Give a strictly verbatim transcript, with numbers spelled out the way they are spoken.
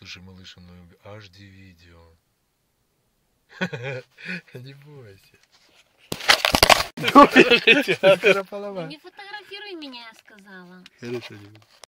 Слушай, малыш, ну эйч ди видео. Не бойся. Ну не фотографируй меня, я сказала. Хорошо, не буду.